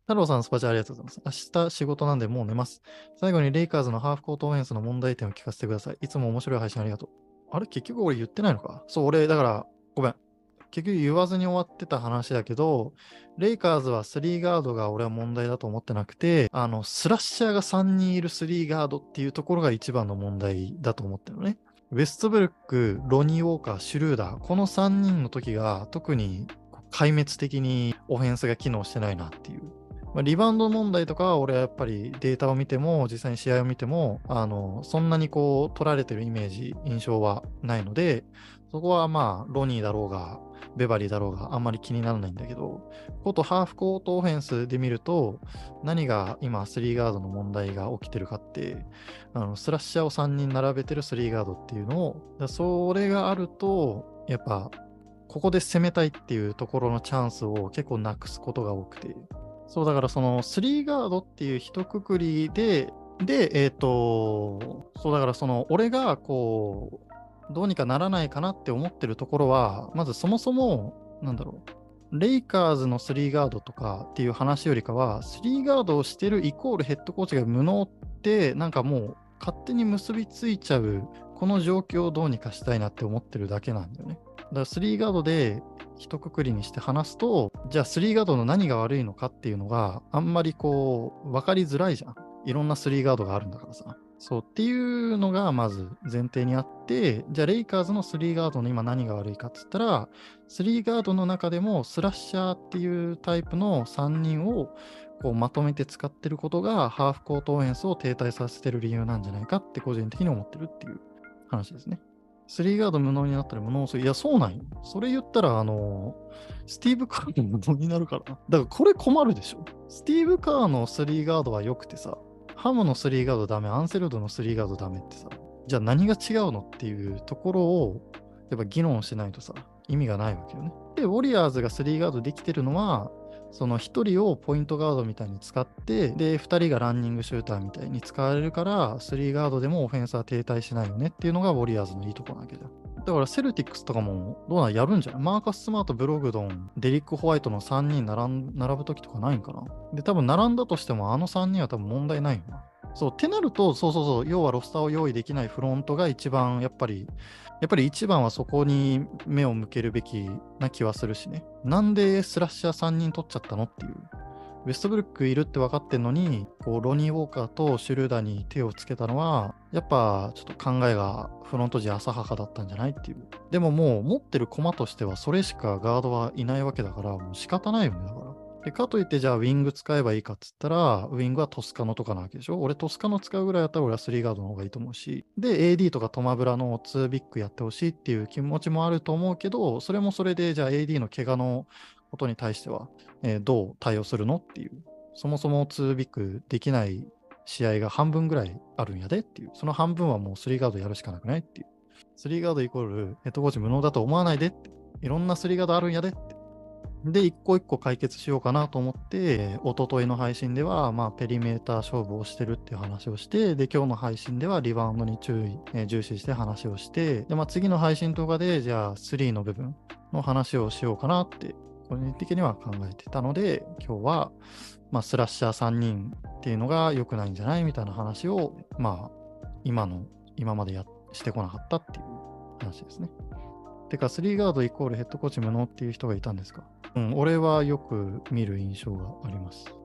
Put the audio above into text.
太郎さん、スパチャありがとうございます。明日仕事なんでもう寝ます。最後にレイカーズのハーフコートオフェンスの問題点を聞かせてください。いつも面白い配信ありがとう。あれ結局俺言ってないのか。そう、俺、だから、ごめん。結局言わずに終わってた話だけど、レイカーズはスリーガードが俺は問題だと思ってなくて、スラッシャーが3人いるスリーガードっていうところが一番の問題だと思ってるのね。ウェストブルック、ロニー・ウォーカー、シュルーダー、この3人の時が特に壊滅的にオフェンスが機能してないなっていう。リバウンド問題とかは俺はやっぱりデータを見ても実際に試合を見てもそんなにこう取られてるイメージ印象はないので、そこはまあロニーだろうがベバリーだろうがあんまり気にならないんだけど、ことハーフコートオフェンスで見ると何が今スリーガードの問題が起きてるかって、スラッシャーを3人並べてるスリーガードっていうのを、それがあるとやっぱここで攻めたいっていうところのチャンスを結構なくすことが多くて、そう、だからそのスリーガードっていう一括りで、そう、だからその俺がこう、どうにかならないかなって思ってるところは、まずそもそも、なんだろう、レイカーズのスリーガードとかっていう話よりかは、スリーガードをしてるイコールヘッドコーチが無能って、なんかもう勝手に結びついちゃう、この状況をどうにかしたいなって思ってるだけなんだよね。だからスリーガードで一括りにして話すと、じゃあスリーガードの何が悪いのかっていうのがあんまりこう分かりづらいじゃん。いろんなスリーガードがあるんだからさ。そうっていうのがまず前提にあって、じゃあレイカーズのスリーガードの今何が悪いかっつったら、スリーガードの中でもスラッシャーっていうタイプの3人をこうまとめて使ってることがハーフコートオフェンスを停滞させてる理由なんじゃないかって個人的に思ってるっていう話ですね。スリーガード無能になったら無能する。いや、そうなんよ。それ言ったら、スティーブ・カーも無能になるからな。だからこれ困るでしょ。スティーブ・カーのスリーガードは良くてさ、ハムのスリーガードダメ、アンセルドのスリーガードダメってさ、じゃあ何が違うのっていうところを、やっぱ議論しないとさ、意味がないわけよね。で、ウォリアーズがスリーガードできてるのは、その1人をポイントガードみたいに使って、で、2人がランニングシューターみたいに使われるから、3ガードでもオフェンスは停滞しないよねっていうのがウォリアーズのいいとこなわけじゃん。だからセルティックスとかもどうなんやるんじゃない？マーカス・スマート、ブログドン、デリック・ホワイトの3人並ぶときとかないんかな。で、多分並んだとしてもあの3人は多分問題ないよな。そう、ってなると、そうそうそう、要はロスターを用意できないフロントが一番やっぱり一番はそこに目を向けるべきな気はするしね。なんでスラッシャー3人取っちゃったのっていう。ウェストブルックいるって分かってんのに、こうロニー・ウォーカーとシュルーダーに手をつけたのは、やっぱちょっと考えがフロント時浅はかだったんじゃないっていう。でももう持ってる駒としてはそれしかガードはいないわけだから、もう仕方ないよね、だから。で、かといってじゃあウィング使えばいいかっつったら、ウィングはトスカノとかなわけでしょ。俺トスカノ使うぐらいだったら俺は3ガードの方がいいと思うし、で、AD とかトマブラの2ビッグやってほしいっていう気持ちもあると思うけど、それもそれでじゃあ AD の怪我のことに対しては、どう対応するのっていう。そもそも2ビッグできない試合が半分ぐらいあるんやでっていう。その半分はもう3ガードやるしかなくないっていう。3ガードイコールヘッドコーチ無能だと思わないでって。いろんな3ガードあるんやでって。で、一個一個解決しようかなと思って、一昨日の配信では、まあ、ペリメーター勝負をしてるっていう話をして、で、今日の配信ではリバウンドに重視して話をして、で、まあ、次の配信とかで、じゃあ、3の部分の話をしようかなって、個人的には考えてたので、今日は、まあ、スラッシャー3人っていうのが良くないんじゃないみたいな話を、まあ、今までしてこなかったっていう話ですね。てか、スリーガードイコールヘッドコーチ無能っていう人がいたんですか？うん、俺はよく見る印象があります。